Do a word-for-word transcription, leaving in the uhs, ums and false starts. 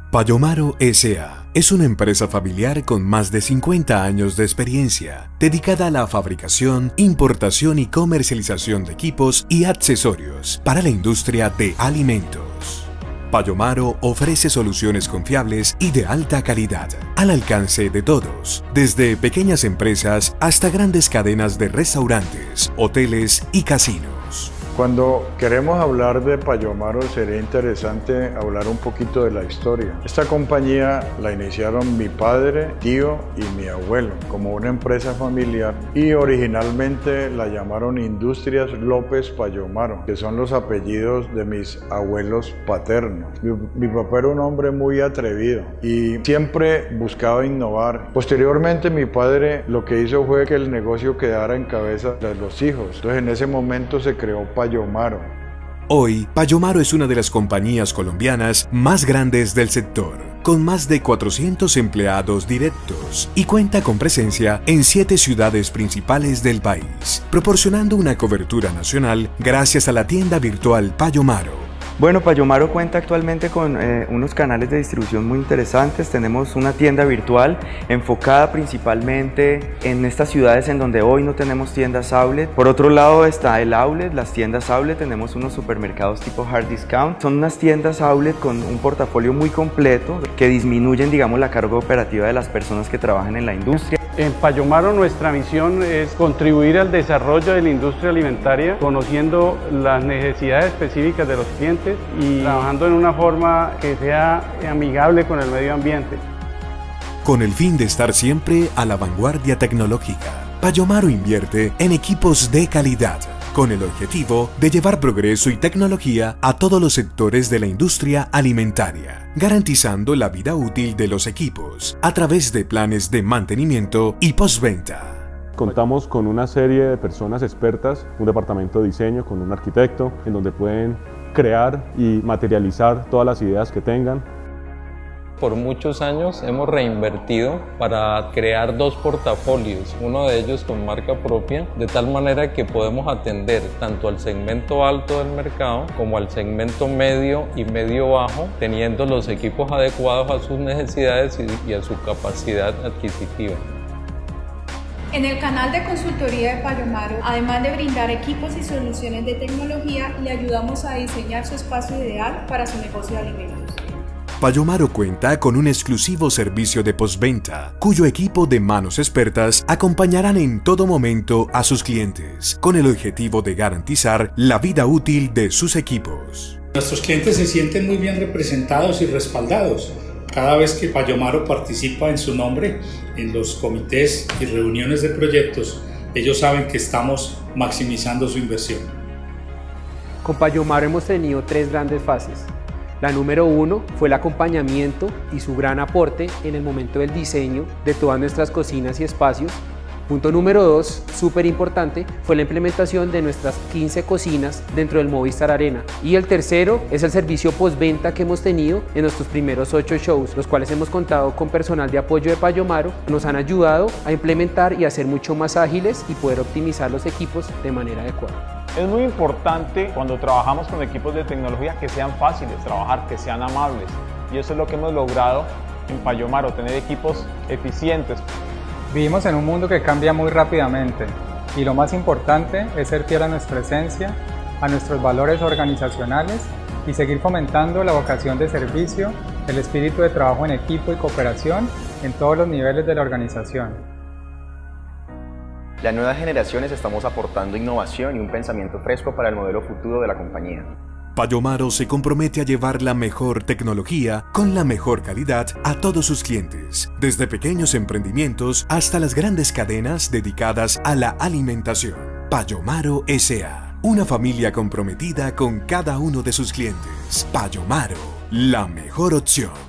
Payomaro S A es una empresa familiar con más de cincuenta años de experiencia, dedicada a la fabricación, importación y comercialización de equipos y accesorios para la industria de alimentos. Payomaro ofrece soluciones confiables y de alta calidad, al alcance de todos, desde pequeñas empresas hasta grandes cadenas de restaurantes, hoteles y casinos. Cuando queremos hablar de Payomaro sería interesante hablar un poquito de la historia. Esta compañía la iniciaron mi padre, tío y mi abuelo como una empresa familiar y originalmente la llamaron Industrias López Payomaro, que son los apellidos de mis abuelos paternos. Mi, mi papá era un hombre muy atrevido y siempre buscaba innovar. Posteriormente mi padre lo que hizo fue que el negocio quedara en cabeza de los hijos. Entonces en ese momento se creó Payomaro. Payomaro. Hoy, Payomaro es una de las compañías colombianas más grandes del sector, con más de cuatrocientos empleados directos y cuenta con presencia en siete ciudades principales del país, proporcionando una cobertura nacional gracias a la tienda virtual Payomaro. Bueno, Payomaro cuenta actualmente con eh, unos canales de distribución muy interesantes. Tenemos una tienda virtual enfocada principalmente en estas ciudades en donde hoy no tenemos tiendas outlet. Por otro lado está el outlet, las tiendas outlet. Tenemos unos supermercados tipo hard discount. Son unas tiendas outlet con un portafolio muy completo que disminuyen, digamos, la carga operativa de las personas que trabajan en la industria. En Payomaro nuestra misión es contribuir al desarrollo de la industria alimentaria, conociendo las necesidades específicas de los clientes y trabajando en una forma que sea amigable con el medio ambiente. Con el fin de estar siempre a la vanguardia tecnológica, Payomaro invierte en equipos de calidad, con el objetivo de llevar progreso y tecnología a todos los sectores de la industria alimentaria, garantizando la vida útil de los equipos a través de planes de mantenimiento y postventa. Contamos con una serie de personas expertas, un departamento de diseño con un arquitecto, en donde pueden crear y materializar todas las ideas que tengan. Por muchos años hemos reinvertido para crear dos portafolios, uno de ellos con marca propia, de tal manera que podemos atender tanto al segmento alto del mercado como al segmento medio y medio bajo, teniendo los equipos adecuados a sus necesidades y a su capacidad adquisitiva. En el canal de consultoría de Payomaro, además de brindar equipos y soluciones de tecnología, le ayudamos a diseñar su espacio ideal para su negocio de alimentos. Payomaro cuenta con un exclusivo servicio de postventa, cuyo equipo de manos expertas acompañarán en todo momento a sus clientes, con el objetivo de garantizar la vida útil de sus equipos. Nuestros clientes se sienten muy bien representados y respaldados. Cada vez que Payomaro participa en su nombre en los comités y reuniones de proyectos, ellos saben que estamos maximizando su inversión. Con Payomaro hemos tenido tres grandes fases. La número uno fue el acompañamiento y su gran aporte en el momento del diseño de todas nuestras cocinas y espacios. Punto número dos, súper importante, fue la implementación de nuestras quince cocinas dentro del Movistar Arena. Y el tercero es el servicio postventa que hemos tenido en nuestros primeros ocho shows, los cuales hemos contado con personal de apoyo de Payomaro, que nos han ayudado a implementar y a ser mucho más ágiles y poder optimizar los equipos de manera adecuada. Es muy importante cuando trabajamos con equipos de tecnología que sean fáciles de trabajar, que sean amables. Y eso es lo que hemos logrado en Payomaro, tener equipos eficientes. Vivimos en un mundo que cambia muy rápidamente y lo más importante es ser fiel a nuestra esencia, a nuestros valores organizacionales y seguir fomentando la vocación de servicio, el espíritu de trabajo en equipo y cooperación en todos los niveles de la organización. Las nuevas generaciones estamos aportando innovación y un pensamiento fresco para el modelo futuro de la compañía. Payomaro se compromete a llevar la mejor tecnología con la mejor calidad a todos sus clientes, desde pequeños emprendimientos hasta las grandes cadenas dedicadas a la alimentación. Payomaro S A, una familia comprometida con cada uno de sus clientes. Payomaro, la mejor opción.